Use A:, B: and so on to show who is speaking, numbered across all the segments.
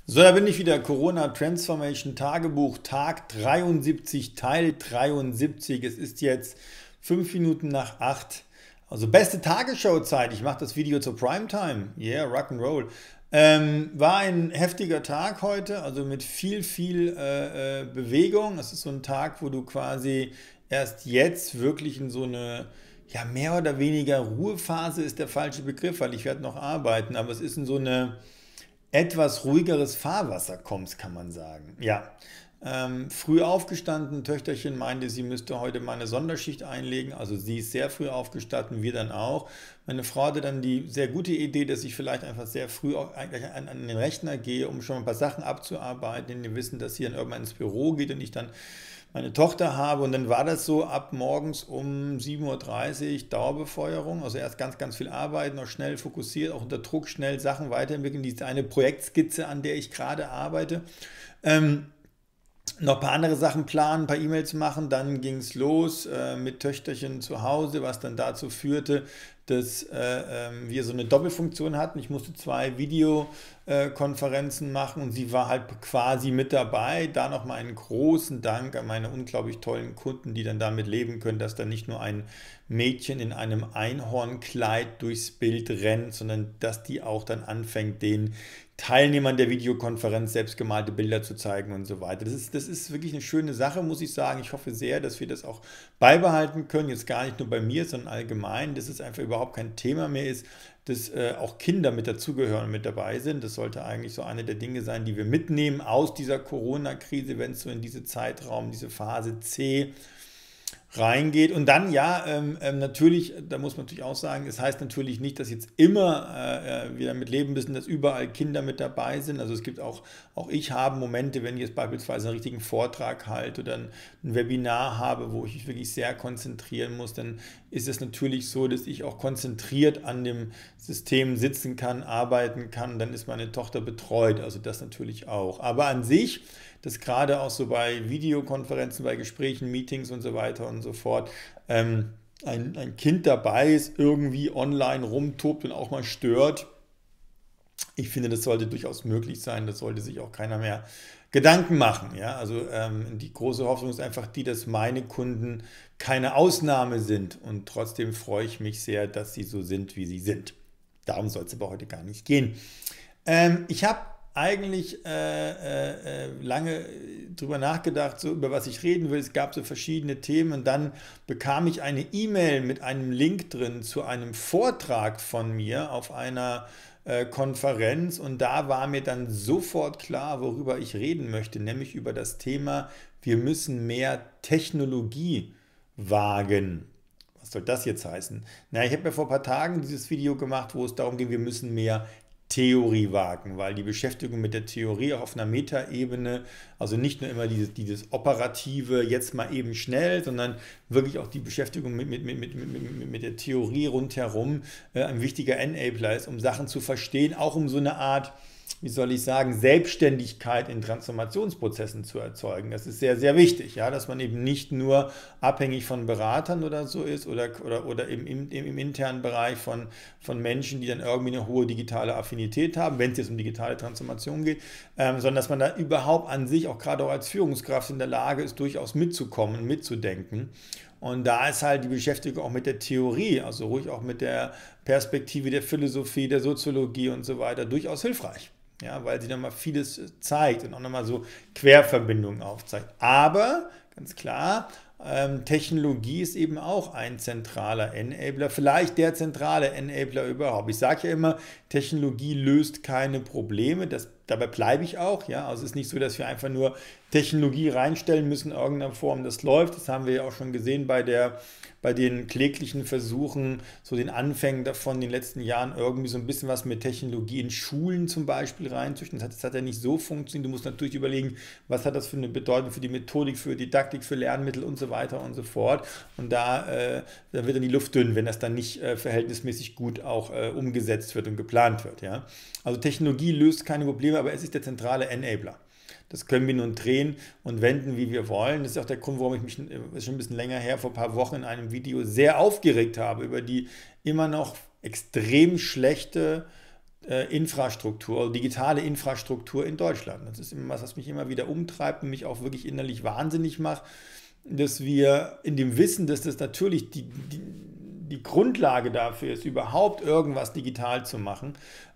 A: So, da bin ich wieder. Corona Transformation Tagebuch, Tag 73, Teil 73. Es ist jetzt 5 Minuten nach 8. Also beste Tagesschau-Zeit. Ich mache das Video zur Primetime. Yeah, Rock'n'Roll. War ein heftiger Tag heute, also mit viel Bewegung. Es ist so ein Tag, wo du quasi erst jetzt wirklich in so eine, ja, mehr oder weniger Ruhephase ist der falsche Begriff, weil ich werde noch arbeiten, aber es ist in so eine etwas ruhigeres Fahrwasser kommst, kann man sagen. Ja, früh aufgestanden, Töchterchen meinte, sie müsste heute mal eine Sonderschicht einlegen, also sie ist sehr früh aufgestanden, wir dann auch. Meine Frau hatte dann die sehr gute Idee, dass ich vielleicht einfach sehr früh auch eigentlich an den Rechner gehe, um schon ein paar Sachen abzuarbeiten, denn wir wissen, dass sie dann irgendwann ins Büro geht und ich dann meine Tochter habe. Und dann war das so ab morgens um 7:30 Uhr Dauerbefeuerung. Also erst ganz viel arbeiten, noch schnell fokussiert, auch unter Druck schnell Sachen weiterentwickeln. Die ist eine Projektskizze, an der ich gerade arbeite. Noch ein paar andere Sachen planen, ein paar E-Mails machen, dann ging es los mit Töchterchen zu Hause, was dann dazu führte, dass wir so eine Doppelfunktion hatten. Ich musste 2 Videokonferenzen machen und sie war halt quasi mit dabei. Da nochmal einen großen Dank an meine unglaublich tollen Kunden, die dann damit leben können, dass da nicht nur ein Mädchen in einem Einhornkleid durchs Bild rennt, sondern dass die auch dann anfängt, den Teilnehmern der Videokonferenz selbstgemalte Bilder zu zeigen und so weiter. Das ist wirklich eine schöne Sache, muss ich sagen. Ich hoffe sehr, dass wir das auch beibehalten können. Jetzt gar nicht nur bei mir, sondern allgemein, dass es einfach überhaupt kein Thema mehr ist, dass auch Kinder mit dazugehören und mit dabei sind. Das sollte eigentlich so eine der Dinge sein, die wir mitnehmen aus dieser Corona-Krise, wenn es so in diese Zeitraum, diese Phase C reingeht. Und dann, ja, natürlich, da muss man natürlich auch sagen, es heißt natürlich nicht, dass jetzt immer wir damit leben müssen, dass überall Kinder mit dabei sind. Also es gibt auch ich habe Momente, wenn ich jetzt beispielsweise einen richtigen Vortrag halte oder ein Webinar habe, wo ich mich wirklich sehr konzentrieren muss, dann ist es natürlich so, dass ich auch konzentriert an dem System sitzen kann, arbeiten kann. Dann ist meine Tochter betreut, also das natürlich auch. Aber an sich, dass gerade auch so bei Videokonferenzen, bei Gesprächen, Meetings und so weiter und so fort, ein Kind dabei ist, irgendwie online rumtobt und auch mal stört. Ich finde, das sollte durchaus möglich sein. Das sollte sich auch keiner mehr Gedanken machen. Ja? Also die große Hoffnung ist einfach die, dass meine Kunden keine Ausnahme sind. Und trotzdem freue ich mich sehr, dass sie so sind, wie sie sind. Darum soll es aber heute gar nicht gehen. Ich habe eigentlich lange drüber nachgedacht, so über was ich reden will. Es gab so verschiedene Themen und dann bekam ich eine E-Mail mit einem Link drin zu einem Vortrag von mir auf einer Konferenz und da war mir dann sofort klar, worüber ich reden möchte, nämlich über das Thema, wir müssen mehr Technologie wagen. Was soll das jetzt heißen? Na, ich habe ja vor ein paar Tagen dieses Video gemacht, wo es darum ging, wir müssen mehr Theorie wagen, weil die Beschäftigung mit der Theorie auch auf einer Metaebene, also nicht nur immer dieses operative, jetzt mal eben schnell, sondern wirklich auch die Beschäftigung mit der Theorie rundherum ein wichtiger Enabler ist, um Sachen zu verstehen, auch um so eine Art, wie soll ich sagen, Selbstständigkeit in Transformationsprozessen zu erzeugen. Das ist sehr wichtig, ja, dass man eben nicht nur abhängig von Beratern oder so ist oder im internen Bereich von Menschen, die dann irgendwie eine hohe digitale Affinität haben, wenn es jetzt um digitale Transformation geht, sondern dass man da überhaupt an sich, auch gerade auch als Führungskraft in der Lage ist, durchaus mitzukommen, mitzudenken. Und da ist halt die Beschäftigung auch mit der Theorie, also ruhig auch mit der Perspektive der Philosophie, der Soziologie und so weiter, durchaus hilfreich. Ja, weil sie nochmal vieles zeigt und auch nochmal so Querverbindungen aufzeigt. Aber, ganz klar, Technologie ist eben auch ein zentraler Enabler, vielleicht der zentrale Enabler überhaupt. Ich sage ja immer, Technologie löst keine Probleme, dabei bleibe ich auch. Ja? Also es ist nicht so, dass wir einfach nur Technologie reinstellen müssen in irgendeiner Form, das läuft. Das haben wir ja auch schon gesehen bei den kläglichen Versuchen, so den Anfängen davon in den letzten Jahren irgendwie so ein bisschen was mit Technologie in Schulen zum Beispiel reinzüchten. Das hat ja nicht so funktioniert. Du musst natürlich überlegen, was hat das für eine Bedeutung für die Methodik, für Didaktik, für Lernmittel und so weiter und so fort. Und da wird dann die Luft dünn, wenn das dann nicht verhältnismäßig gut auch umgesetzt wird und geplant wird. Ja? Also Technologie löst keine Probleme, aber es ist der zentrale Enabler. Das können wir nun drehen und wenden, wie wir wollen. Das ist auch der Grund, warum ich mich schon ein bisschen länger her, vor ein paar Wochen in einem Video sehr aufgeregt habe über die immer noch extrem schlechte Infrastruktur, digitale Infrastruktur in Deutschland. Das ist immer was mich immer wieder umtreibt und mich auch wirklich innerlich wahnsinnig macht, dass wir in dem Wissen, dass das natürlich die Grundlage dafür ist, überhaupt irgendwas digital zu machen,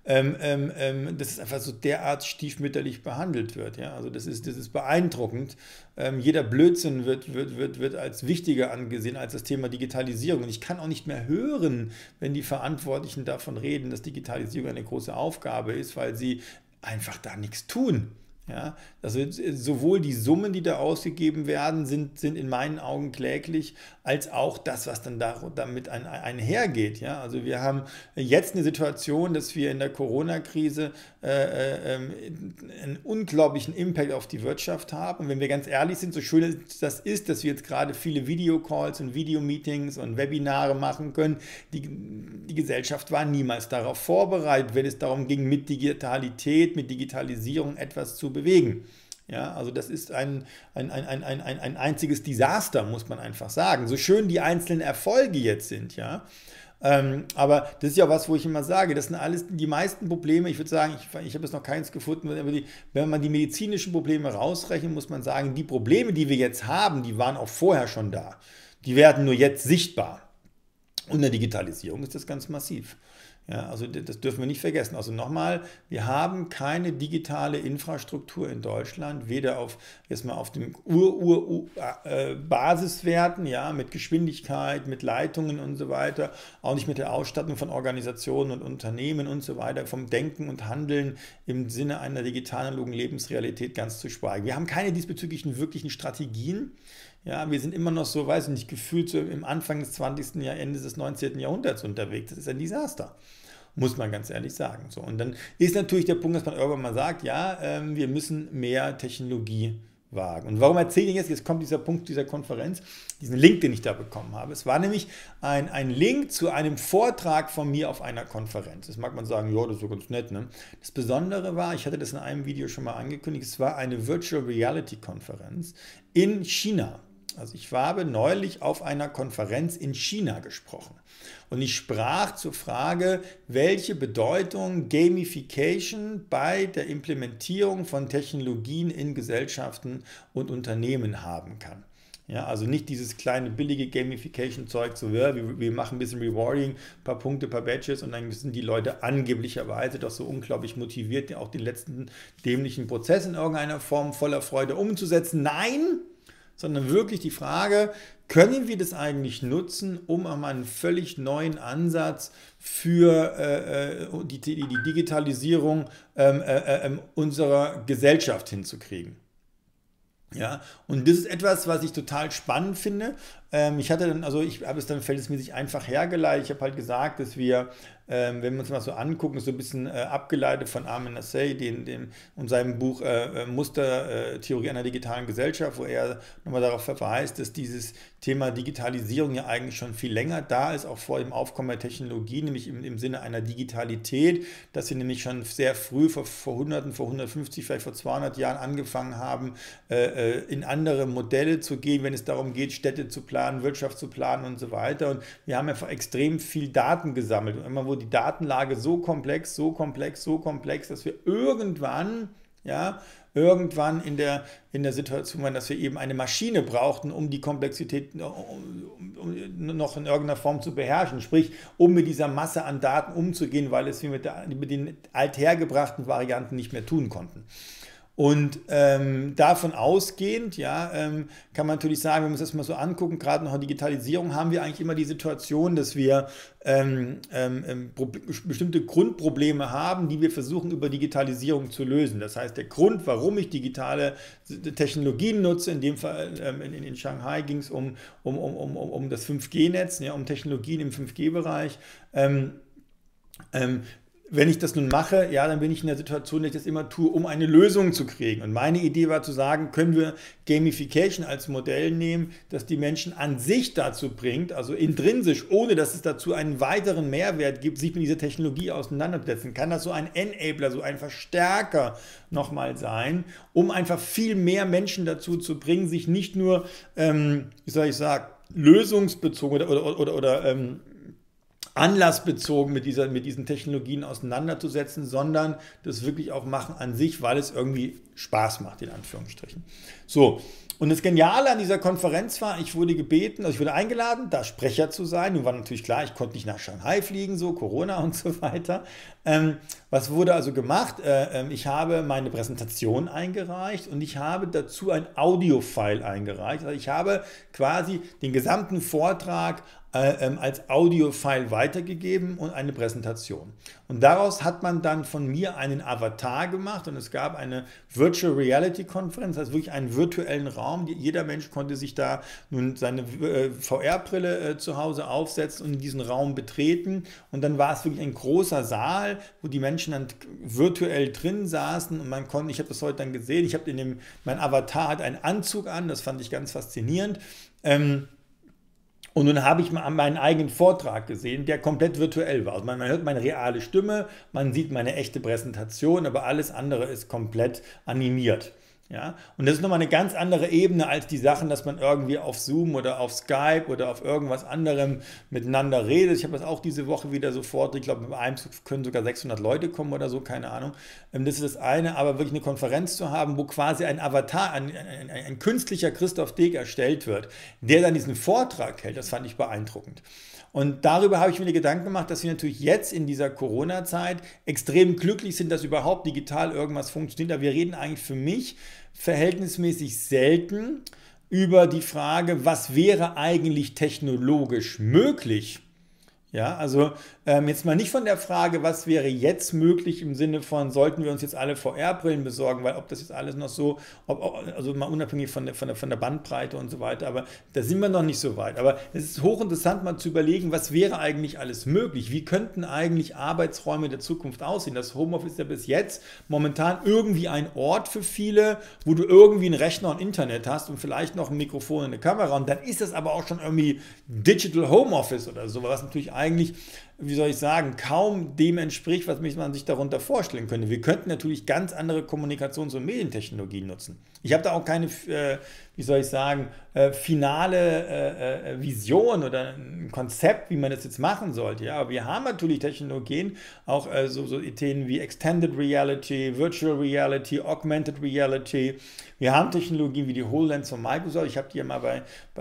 A: dass es einfach so derart stiefmütterlich behandelt wird. Ja? Also das ist beeindruckend. Jeder Blödsinn wird als wichtiger angesehen als das Thema Digitalisierung. Und ich kann auch nicht mehr hören, wenn die Verantwortlichen davon reden, dass Digitalisierung eine große Aufgabe ist, weil sie einfach da nichts tun. Ja, also sowohl die Summen, die da ausgegeben werden, sind in meinen Augen kläglich, als auch das, was dann damit einhergeht. Ja, also wir haben jetzt eine Situation, dass wir in der Corona-Krise einen unglaublichen Impact auf die Wirtschaft haben. Und wenn wir ganz ehrlich sind, so schön das ist, dass wir jetzt gerade viele Videocalls und Videomeetings und Webinare machen können, die Gesellschaft war niemals darauf vorbereitet, wenn es darum ging, mit Digitalität, mit Digitalisierung etwas zu bewegen. Ja, also das ist ein einziges Desaster, muss man einfach sagen. So schön die einzelnen Erfolge jetzt sind, ja. Aber das ist ja was, wo ich immer sage, das sind alles die meisten Probleme, ich würde sagen, ich habe jetzt noch keins gefunden, aber wenn man die medizinischen Probleme rausrechnet, muss man sagen, die Probleme, die wir jetzt haben, die waren auch vorher schon da. Die werden nur jetzt sichtbar. Und in der Digitalisierung ist das ganz massiv. Ja, also das dürfen wir nicht vergessen. Also nochmal, wir haben keine digitale Infrastruktur in Deutschland, weder auf den Basiswerten, ja, mit Geschwindigkeit, mit Leitungen und so weiter, auch nicht mit der Ausstattung von Organisationen und Unternehmen und so weiter, vom Denken und Handeln im Sinne einer digital-analogen Lebensrealität ganz zu schweigen. Wir haben keine diesbezüglichen wirklichen Strategien. Ja, wir sind immer noch so, weiß ich nicht, gefühlt so im Anfang des 20. Jahrhunderts, Ende des 19. Jahrhunderts unterwegs. Das ist ein Desaster, muss man ganz ehrlich sagen. So, und dann ist natürlich der Punkt, dass man irgendwann mal sagt, ja, wir müssen mehr Technologie wagen. Und warum erzähle ich jetzt kommt dieser Punkt dieser Konferenz, diesen Link, den ich da bekommen habe. Es war nämlich ein Link zu einem Vortrag von mir auf einer Konferenz. Das mag man sagen, ja, das ist so ganz nett. Ne? Das Besondere war, ich hatte das in einem Video schon mal angekündigt, es war eine Virtual Reality Konferenz in China. Also ich habe neulich auf einer Konferenz in China gesprochen und ich sprach zur Frage, welche Bedeutung Gamification bei der Implementierung von Technologien in Gesellschaften und Unternehmen haben kann. Ja, also nicht dieses kleine billige Gamification-Zeug, so ja, wir machen ein bisschen Rewarding, ein paar Punkte, ein paar Badges und dann sind die Leute angeblicherweise doch so unglaublich motiviert, auch den letzten dämlichen Prozess in irgendeiner Form voller Freude umzusetzen. Nein! Sondern wirklich die Frage, können wir das eigentlich nutzen, um einen völlig neuen Ansatz für die Digitalisierung unserer Gesellschaft hinzukriegen? Ja, und das ist etwas, was ich total spannend finde. Ich habe es dann verhältnismäßig einfach hergeleitet. Ich habe halt gesagt, dass wir, wenn wir uns mal so angucken, so ein bisschen abgeleitet von Armin Nassey und seinem Buch Mustertheorie einer digitalen Gesellschaft, wo er nochmal darauf verweist, dass dieses Thema Digitalisierung ja eigentlich schon viel länger da ist, auch vor dem Aufkommen der Technologie, nämlich im Sinne einer Digitalität, dass sie nämlich schon sehr früh, vor Hunderten, vor 150, vielleicht vor 200 Jahren angefangen haben, in andere Modelle zu gehen, wenn es darum geht, Städte zu planen, Wirtschaft zu planen und so weiter. Und wir haben einfach extrem viel Daten gesammelt. Und immer wo die Datenlage so komplex, dass wir irgendwann in der Situation waren, dass wir eben eine Maschine brauchten, um die Komplexität noch in irgendeiner Form zu beherrschen. Sprich, um mit dieser Masse an Daten umzugehen, weil es wir mit den althergebrachten Varianten nicht mehr tun konnten. Und davon ausgehend, kann man natürlich sagen, wenn wir uns das mal so angucken, gerade nach der Digitalisierung haben wir eigentlich immer die Situation, dass wir bestimmte Grundprobleme haben, die wir versuchen über Digitalisierung zu lösen. Das heißt, der Grund, warum ich digitale Technologien nutze, in dem Fall in Shanghai ging es um das 5G-Netz, um Technologien im 5G-Bereich. Wenn ich das nun mache, dann bin ich in der Situation, dass ich das immer tue, um eine Lösung zu kriegen. Und meine Idee war zu sagen, können wir Gamification als Modell nehmen, das die Menschen an sich dazu bringt, also intrinsisch, ohne dass es dazu einen weiteren Mehrwert gibt, sich mit dieser Technologie auseinandersetzen. Kann das so ein Enabler, so ein Verstärker nochmal sein, um einfach viel mehr Menschen dazu zu bringen, sich nicht nur, lösungsbezogen oder anlassbezogen mit diesen Technologien auseinanderzusetzen, sondern das wirklich auch machen an sich, weil es irgendwie Spaß macht, in Anführungsstrichen. So, und das Geniale an dieser Konferenz war, ich wurde gebeten, also ich wurde eingeladen, da Sprecher zu sein. Nun war natürlich klar, ich konnte nicht nach Shanghai fliegen, so Corona und so weiter. Was wurde also gemacht? Ich habe meine Präsentation eingereicht und ich habe dazu ein Audio-File eingereicht. Also ich habe quasi den gesamten Vortrag als Audio-File weitergegeben und eine Präsentation. Und daraus hat man dann von mir einen Avatar gemacht und es gab eine Virtual Reality Konferenz, also wirklich einen virtuellen Raum. Jeder Mensch konnte sich da nun seine VR-Brille zu Hause aufsetzen und in diesen Raum betreten. Und dann war es wirklich ein großer Saal, wo die Menschen dann virtuell drin saßen und man konnte, ich habe das heute dann gesehen, mein Avatar hat einen Anzug an, das fand ich ganz faszinierend. Und nun habe ich mal meinen eigenen Vortrag gesehen, der komplett virtuell war. Also man hört meine reale Stimme, man sieht meine echte Präsentation, aber alles andere ist komplett animiert. Ja? Und das ist nochmal eine ganz andere Ebene als die Sachen, dass man irgendwie auf Zoom oder auf Skype oder auf irgendwas anderem miteinander redet. Ich habe das auch diese Woche wieder sofort, ich glaube, mit einem können sogar 600 Leute kommen oder so, keine Ahnung. Das ist das eine, aber wirklich eine Konferenz zu haben, wo quasi ein Avatar, ein künstlicher Christoph Deek erstellt wird, der dann diesen Vortrag hält, das fand ich beeindruckend. Und darüber habe ich mir Gedanken gemacht, dass wir natürlich jetzt in dieser Corona-Zeit extrem glücklich sind, dass überhaupt digital irgendwas funktioniert. Aber wir reden eigentlich für mich verhältnismäßig selten über die Frage, was wäre eigentlich technologisch möglich. Ja, also jetzt mal nicht von der Frage, was wäre jetzt möglich im Sinne von, sollten wir uns jetzt alle VR-Brillen besorgen, weil ob das jetzt alles noch so, also mal unabhängig von der Bandbreite und so weiter, aber da sind wir noch nicht so weit. Aber es ist hochinteressant mal zu überlegen, was wäre eigentlich alles möglich? Wie könnten eigentlich Arbeitsräume der Zukunft aussehen? Das Homeoffice ist ja bis jetzt momentan irgendwie ein Ort für viele, wo du irgendwie einen Rechner und Internet hast und vielleicht noch ein Mikrofon und eine Kamera und dann ist das aber auch schon irgendwie Digital Homeoffice oder so, was natürlich eigentlich, wie soll ich sagen, kaum dem entspricht, was man sich darunter vorstellen könnte. Wir könnten natürlich ganz andere Kommunikations- und Medientechnologien nutzen. Ich habe da auch keine, wie soll ich sagen, finale Vision oder ein Konzept, wie man das jetzt machen sollte. Ja, aber wir haben natürlich Technologien, auch so Ideen wie Extended Reality, Virtual Reality, Augmented Reality. Wir haben Technologien wie die HoloLens von Microsoft. Ich habe die ja mal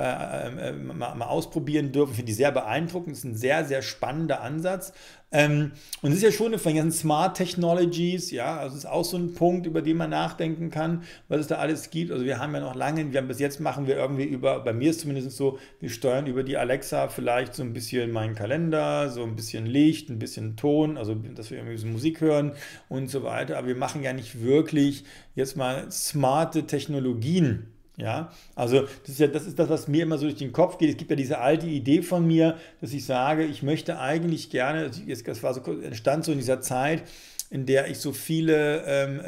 A: mal ausprobieren dürfen. Ich finde die sehr beeindruckend. Das ist ein sehr, sehr spannender Ansatz. Und es ist ja schon von ganzen Smart Technologies, ja, also es ist auch so ein Punkt, über den man nachdenken kann, was es da alles gibt. Also wir haben ja noch lange, bis jetzt machen wir irgendwie bei mir ist zumindest so, wir steuern über die Alexa vielleicht so ein bisschen meinen Kalender, so ein bisschen Licht, ein bisschen Ton, also dass wir irgendwie so Musik hören und so weiter. Aber wir machen ja nicht wirklich jetzt mal smarte Technologien. Ja, also das ist das, was mir immer so durch den Kopf geht. Es gibt ja diese alte Idee von mir, dass ich sage, ich möchte eigentlich gerne, das war so, entstand so in dieser Zeit, in der ich so viele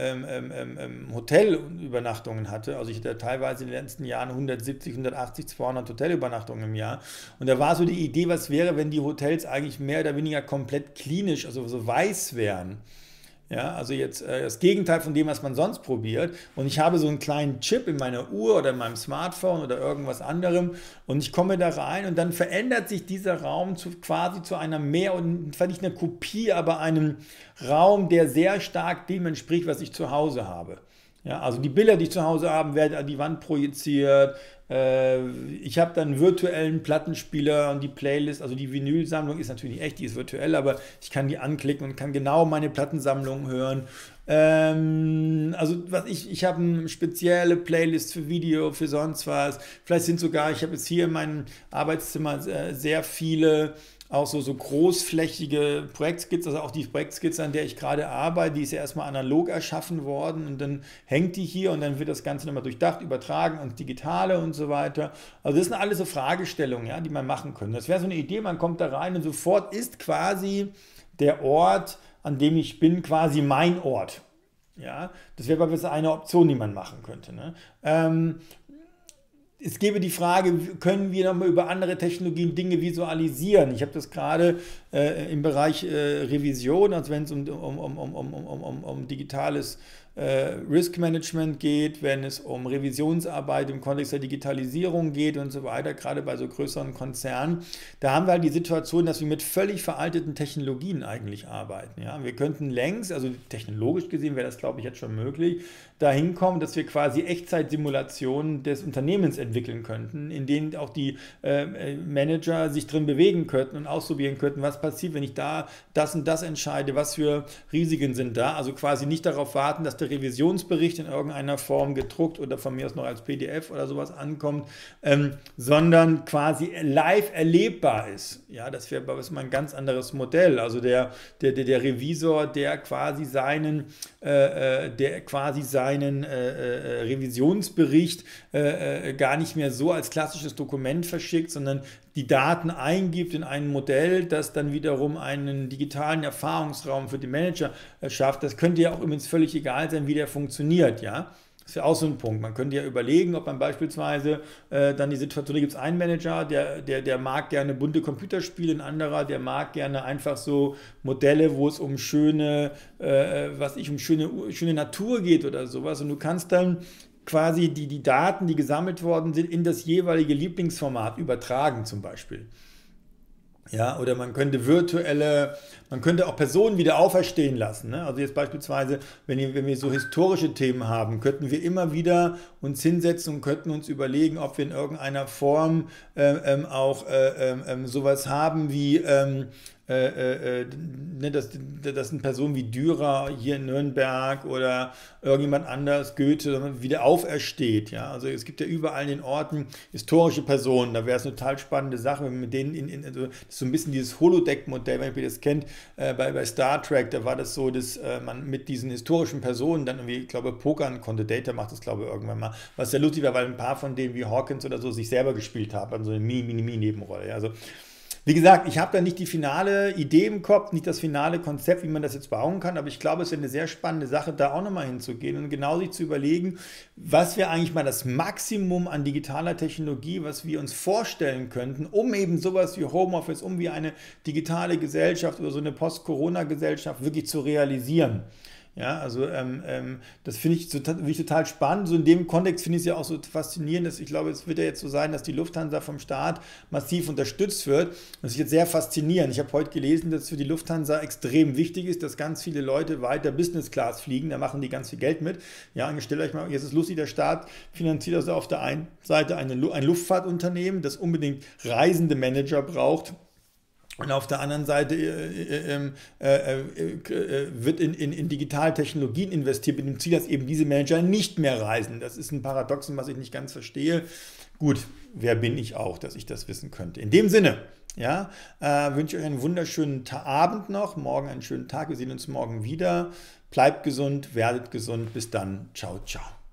A: Hotelübernachtungen hatte. Also ich hatte teilweise in den letzten Jahren 170, 180, 200 Hotelübernachtungen im Jahr. Und da war so die Idee, was wäre, wenn die Hotels eigentlich mehr oder weniger komplett klinisch, also so weiß wären. Ja, also jetzt das Gegenteil von dem, was man sonst probiert. Und ich habe so einen kleinen Chip in meiner Uhr oder in meinem Smartphone oder irgendwas anderem und ich komme da rein und dann verändert sich dieser Raum quasi zu einer mehr und zwar nicht einer Kopie, aber einem Raum, der sehr stark dem entspricht, was ich zu Hause habe. Ja, also die Bilder, die ich zu Hause habe, werden an die Wand projiziert. Ich habe dann einen virtuellen Plattenspieler und die Playlist, also die Vinylsammlung ist natürlich nicht echt, die ist virtuell, aber ich kann die anklicken und kann genau meine Plattensammlung hören. Also ich habe eine spezielle Playlist für Video, für sonst was. Vielleicht sind sogar, ich habe jetzt hier in meinem Arbeitszimmer sehr viele auch so großflächige Projektskizzen, also auch die Projektskizze, an der ich gerade arbeite, die ist ja erstmal analog erschaffen worden und dann hängt die hier und dann wird das Ganze nochmal durchdacht, übertragen ans Digitale und so weiter. Also das sind alles so Fragestellungen, ja, die man machen könnte. Das wäre so eine Idee, man kommt da rein und sofort ist quasi der Ort, an dem ich bin, quasi mein Ort. Ja, das wäre aber eine Option, die man machen könnte. Ne? Es gäbe die Frage, können wir nochmal über andere Technologien Dinge visualisieren? Ich habe das gerade im Bereich Revision, also wenn es um digitales Risk Management geht, wenn es um Revisionsarbeit im Kontext der Digitalisierung geht und so weiter, gerade bei so größeren Konzernen, da haben wir halt die Situation, dass wir mit völlig veralteten Technologien eigentlich arbeiten. Ja? Wir könnten längst, also technologisch gesehen wäre das, glaube ich, jetzt schon möglich, dahin kommen, dass wir quasi Echtzeitsimulationen des Unternehmens entwickeln könnten, in denen auch die Manager sich drin bewegen könnten und ausprobieren könnten, was passiert, wenn ich da das und das entscheide, was für Risiken sind da. Also quasi nicht darauf warten, dass der Revisionsbericht in irgendeiner Form gedruckt oder von mir aus noch als PDF oder sowas ankommt, sondern quasi live erlebbar ist. Ja, das wäre mal ein ganz anderes Modell. Also der Revisor, der quasi seinen Revisionsbericht gar nicht mehr so als klassisches Dokument verschickt, sondern die Daten eingibt in ein Modell, das dann wiederum einen digitalen Erfahrungsraum für die Manager schafft. Das könnte ja auch übrigens völlig egal sein, wie der funktioniert, ja. Das wäre auch so ein Punkt. Man könnte ja überlegen, ob man beispielsweise dann die Situation, da gibt es einen Manager, der mag gerne bunte Computerspiele, ein anderer, der mag gerne einfach so Modelle, wo es um schöne Natur geht oder sowas. Und du kannst dann quasi die Daten, die gesammelt worden sind, in das jeweilige Lieblingsformat übertragen zum Beispiel. Ja, oder man könnte auch Personen wieder auferstehen lassen. Ne? Also jetzt beispielsweise, wenn wir so historische Themen haben, könnten wir immer wieder uns hinsetzen und könnten uns überlegen, ob wir in irgendeiner Form auch sowas haben wie dass eine Person wie Dürer hier in Nürnberg oder irgendjemand anders, Goethe, wieder aufersteht. Ja? Also es gibt ja überall in den Orten historische Personen, da wäre es eine total spannende Sache, wenn man mit denen, also das ist so ein bisschen dieses Holodeck-Modell, wenn ihr das kennt, bei Star Trek, da war das so, dass man mit diesen historischen Personen dann irgendwie, ich glaube, pokern konnte. Data macht das, glaube ich, irgendwann mal, was sehr lustig war, weil ein paar von denen wie Hawkins oder so sich selber gespielt haben, also eine Mini-Nebenrolle. Ja? Also wie gesagt, ich habe da nicht die finale Idee im Kopf, nicht das finale Konzept, wie man das jetzt bauen kann, aber ich glaube, es ist eine sehr spannende Sache, da auch nochmal hinzugehen und genau sich zu überlegen, was wäre eigentlich mal das Maximum an digitaler Technologie, was wir uns vorstellen könnten, um eben sowas wie Homeoffice, um wie eine digitale Gesellschaft oder so eine Post-Corona-Gesellschaft wirklich zu realisieren. Ja, also das finde ich total spannend. So in dem Kontext finde ich es ja auch so faszinierend, dass ich glaube, es wird ja jetzt so sein, dass die Lufthansa vom Staat massiv unterstützt wird. Das ist jetzt sehr faszinierend. Ich habe heute gelesen, dass es für die Lufthansa extrem wichtig ist, dass ganz viele Leute weiter Business Class fliegen. Da machen die ganz viel Geld mit. Ja, und stellt euch mal, jetzt ist lustig, der Staat finanziert also auf der einen Seite ein Luftfahrtunternehmen, das unbedingt reisende Manager braucht. Und auf der anderen Seite wird in digitale Technologien investiert, mit dem Ziel, dass eben diese Manager nicht mehr reisen. Das ist ein Paradoxon, was ich nicht ganz verstehe. Gut, wer bin ich auch, dass ich das wissen könnte? In dem Sinne, ja, wünsche ich euch einen wunderschönen Abend noch, morgen einen schönen Tag. Wir sehen uns morgen wieder. Bleibt gesund, werdet gesund. Bis dann. Ciao, ciao.